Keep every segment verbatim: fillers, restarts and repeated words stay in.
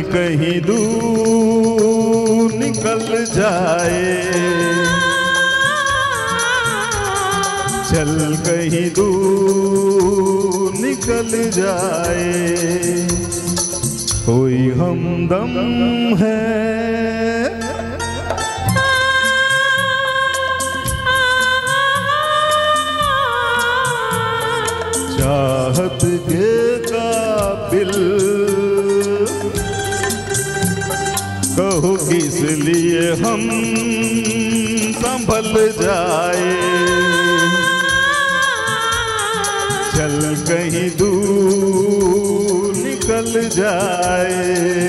कहीं दूर निकल जाए, चल कहीं दूर निकल जाए। कोई हमदम है चाहत के काबिल, कहो किस लिए हम संभल जाए, चल कहीं दूर निकल जाए।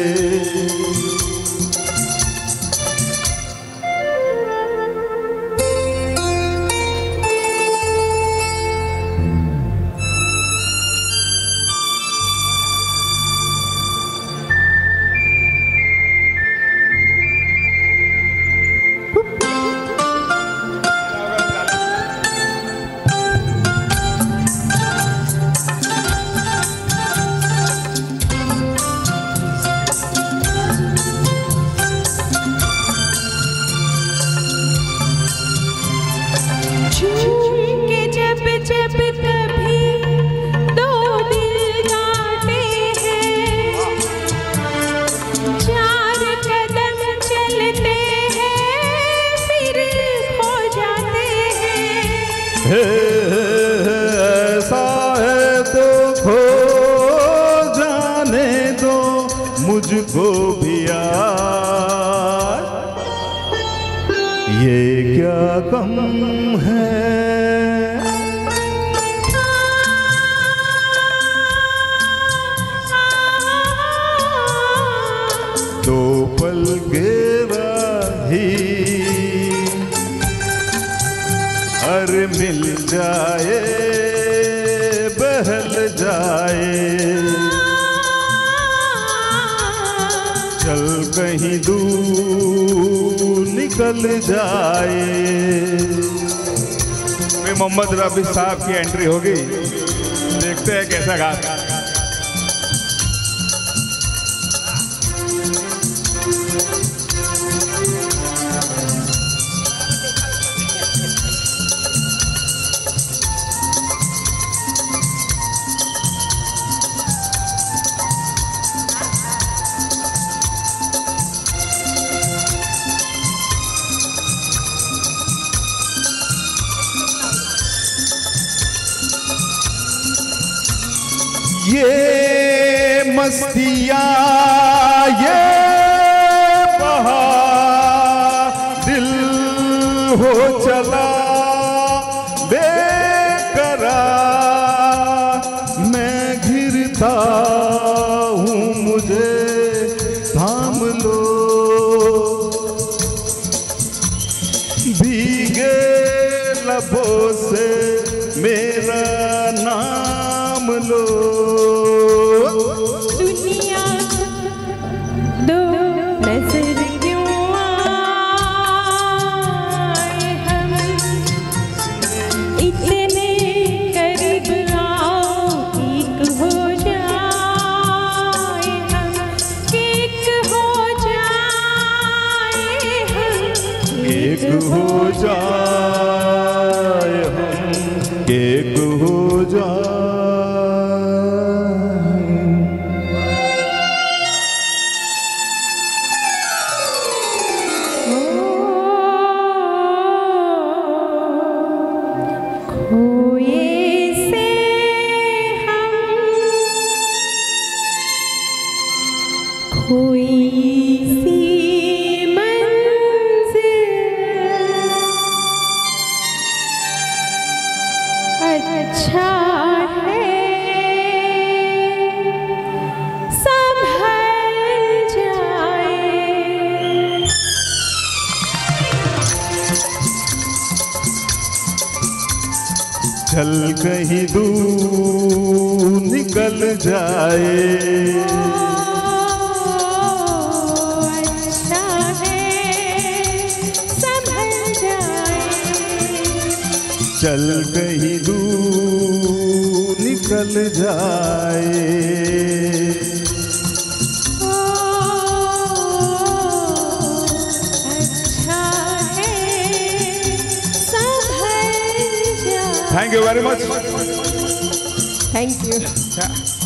ऐसा है तो खो जाने दो मुझको भी यार, ये क्या गम है। दो पल के राही हर मिल जाए बहल जाए, चल कहीं दूर निकल जाए। मोहम्मद रफी साहब की एंट्री होगी, देखते हैं कैसा गाता है। ये मस्तियाँ ये बहार दिल हो चला बेकरार, मैं घिरता हूँ मुझे थाम लो, भीगे लबों से मेरा नाम लो। दुनिया दो नजर क्यों आए हम, इतने करीब आओ एक हो जाए हम, एक हो जाए हम, एक हो जाए हम, एक हो जाए। कोई सी मंजिल अच्छा है संभल जाए। चल कहीं दूर निकल जाए, चल कहीं दूर निकल जाए। Thank you very much. Thank you.